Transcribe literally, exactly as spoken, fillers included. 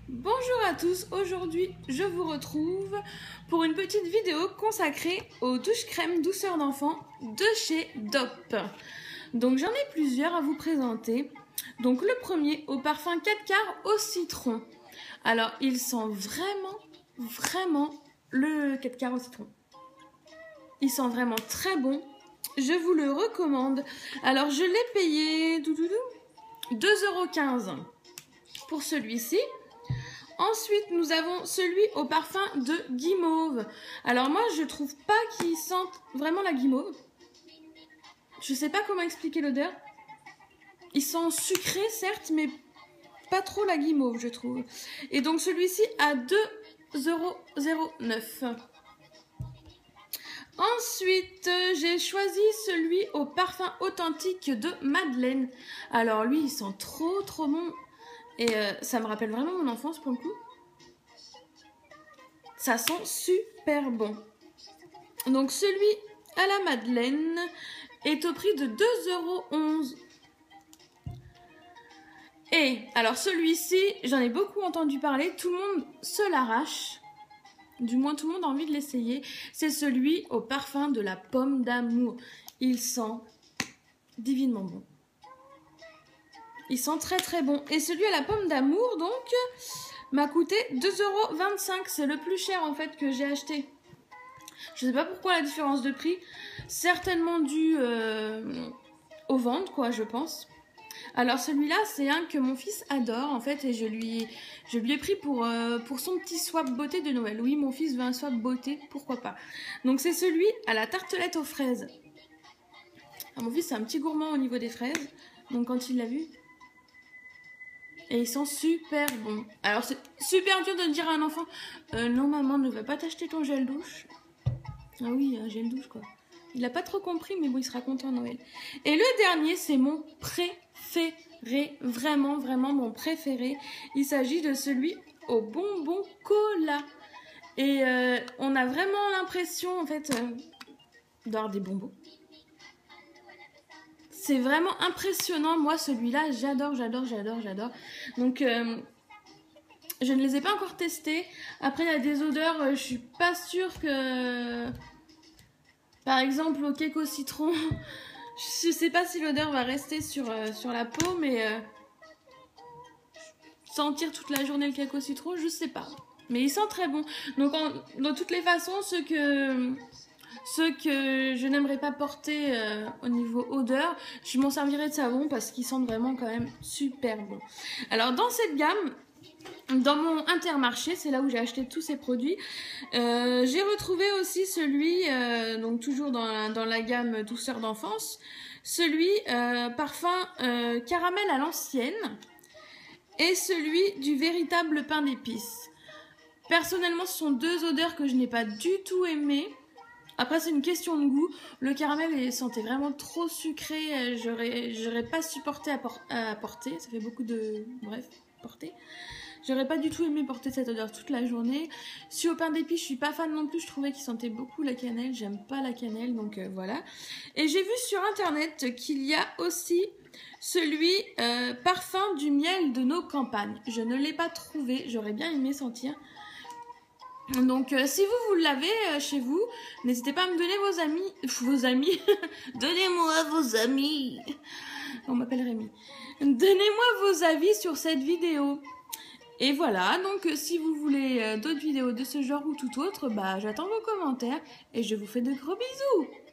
Bonjour à tous, aujourd'hui je vous retrouve pour une petite vidéo consacrée aux douches crème douceur d'enfant de chez D O P. Donc j'en ai plusieurs à vous présenter. Donc le premier au parfum quatre quarts au citron. Alors il sent vraiment, vraiment le quatre quarts au citron. Il sent vraiment très bon, je vous le recommande. Alors je l'ai payé deux euros quinze pour celui-ci. Ensuite, nous avons celui au parfum de guimauve. Alors moi, je trouve pas qu'il sente vraiment la guimauve. Je sais pas comment expliquer l'odeur. Il sent sucré, certes, mais pas trop la guimauve, je trouve. Et donc celui-ci à deux euros neuf. Ensuite, j'ai choisi celui au parfum authentique de Madeleine. Alors lui, il sent trop trop bon. Et euh, ça me rappelle vraiment mon enfance pour le coup. Ça sent super bon. Donc celui à la Madeleine est au prix de deux euros onze. Et alors celui-ci, j'en ai beaucoup entendu parler. Tout le monde se l'arrache. Du moins tout le monde a envie de l'essayer. C'est celui au parfum de la pomme d'amour. Il sent divinement bon. Il sent très très bon. Et celui à la pomme d'amour, donc, m'a coûté deux euros vingt-cinq. C'est le plus cher, en fait, que j'ai acheté. Je ne sais pas pourquoi la différence de prix. Certainement dû euh, aux ventes, quoi, je pense. Alors, celui-là, c'est un que mon fils adore, en fait. Et je lui, je lui ai pris pour, euh, pour son petit swap beauté de Noël. Oui, mon fils veut un swap beauté, pourquoi pas. Donc, c'est celui à la tartelette aux fraises. Alors, mon fils, c'est un petit gourmand au niveau des fraises. Donc, quand il l'a vu... Et ils sont super bons. Alors c'est super dur de dire à un enfant euh, non maman ne va pas t'acheter ton gel douche. Ah oui, un gel douche quoi. Il n'a pas trop compris mais bon il sera content Noël. Et le dernier c'est mon préféré. Vraiment vraiment mon préféré. Il s'agit de celui au bonbon cola. Et euh, on a vraiment l'impression en fait euh, d'avoir des bonbons. C'est vraiment impressionnant. Moi, celui-là, j'adore, j'adore, j'adore, j'adore. Donc, euh, je ne les ai pas encore testés. Après, il y a des odeurs, euh, je suis pas sûre que... Par exemple, au cake au citron, je sais pas si l'odeur va rester sur, euh, sur la peau, mais... Euh, sentir toute la journée le cake au citron, je sais pas. Mais il sent très bon. Donc, en, de toutes les façons, ce que... Ceux que je n'aimerais pas porter euh, au niveau odeur, je m'en servirai de savon parce qu'ils sentent vraiment quand même super bon. Alors dans cette gamme, dans mon Intermarché, c'est là où j'ai acheté tous ces produits, euh, j'ai retrouvé aussi celui, euh, donc toujours dans la, dans la gamme douceur d'enfance, celui euh, parfum euh, caramel à l'ancienne et celui du véritable pain d'épices. Personnellement, ce sont deux odeurs que je n'ai pas du tout aimées. Après, c'est une question de goût. Le caramel, il sentait vraiment trop sucré. J'aurais, j'aurais pas supporté à, por à porter. Ça fait beaucoup de... Bref, porter. J'aurais pas du tout aimé porter cette odeur toute la journée. Si au pain d'épices, je suis pas fan non plus. Je trouvais qu'il sentait beaucoup la cannelle. J'aime pas la cannelle, donc euh, voilà. Et j'ai vu sur internet qu'il y a aussi celui euh, parfum du miel de nos campagnes. Je ne l'ai pas trouvé. J'aurais bien aimé sentir. Donc euh, si vous, vous l'avez euh, chez vous, n'hésitez pas à me donner vos amis, vos amis, donnez-moi vos amis, on m'appelle Rémi, donnez-moi vos avis sur cette vidéo. Et voilà, donc euh, si vous voulez euh, d'autres vidéos de ce genre ou tout autre, bah j'attends vos commentaires et je vous fais de gros bisous.